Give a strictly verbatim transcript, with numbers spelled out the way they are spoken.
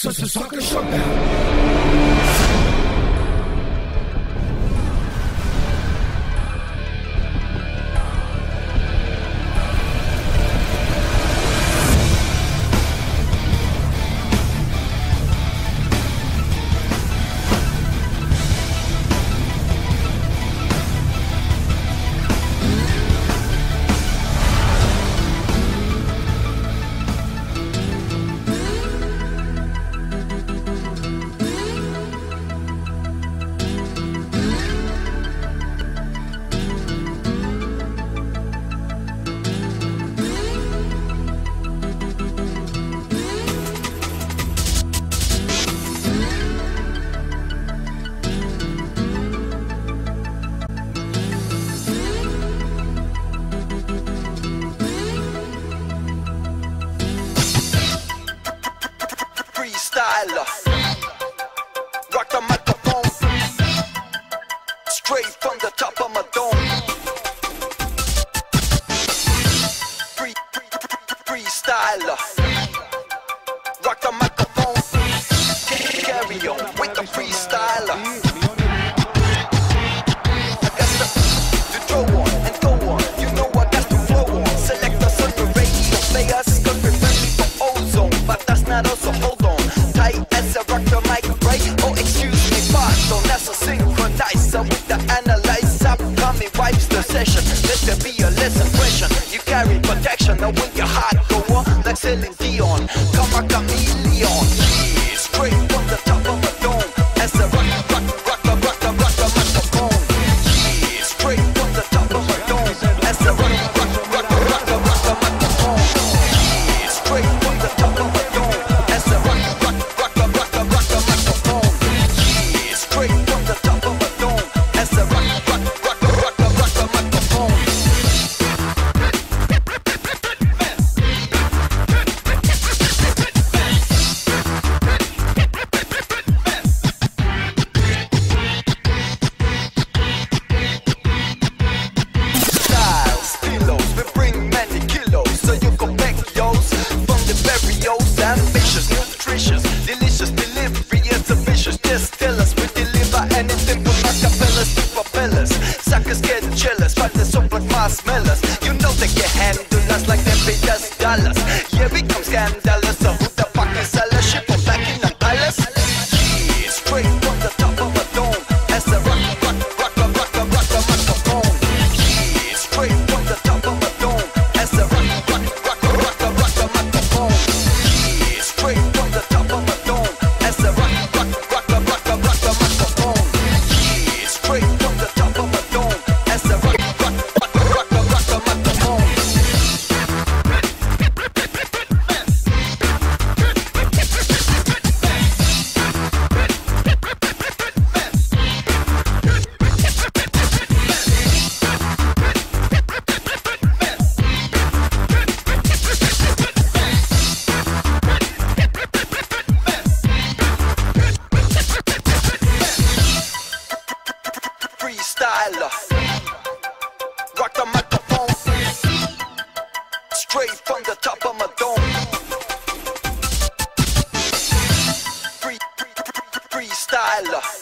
Such a sucker shutdown. Freestyler, rock the microphone, straight from the top of my dome. Free, free, free, freestyler, rock the microphone, carry on with the freestyler. I got to, to throw on and go on, you know I got to flow on. Select us on the radio, play us, cause we're ready for ozone, but that's not also hold on. As I rock the mic, right? Oh, excuse me, pardon. That's a synchronizer with the analyzer. Upcoming wipes the session. Let there be a less impression. You carry protection. Now when your heart go on, like Celine Dion, come a chameleon. Yeah, straight from the top of a dome. As I rock, rock, rock, rock, rock, rock, rock the microphone. Yeah, straight from the top of a dome. As I rock, rock, rock, rock, rock, rock the microphone. Yeah, straight from the top of a dome. As I rock, rock. Just tell us we deliver anything from acapellas to propellers. Suckers get jealous, but they're so like marshmallows. You know they can handle us like they paid us dollars. Yeah, we come scandalous, so who the fuck is a ship from Buckingham Palace? Yeah, straight from the top of a dome. As I rock, rock, rock, rock, rock, rock, rock the microphone. Yeah, straight from the top of a dome. As I rock, rock, rock, rock, rock, rock the microphone. Yeah, straight from the top of a dome. As I rock, rock, rock, rock, rock, rock, rock the microphone. Yeah, straight from the top of a dome. As I rock, rock, rock, rock, rock, rock the microphone. Freestyler, rock the microphone, straight from the top of my dome. Free, free, free, freestyler.